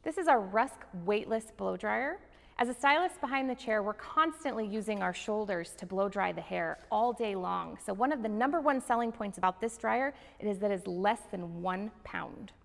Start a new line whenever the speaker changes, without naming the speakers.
This is our Rusk weightless blow dryer. As a stylist behind the chair, we're constantly using our shoulders to blow dry the hair all day long. So one of the #1 selling points about this dryer is that it's less than 1 pound.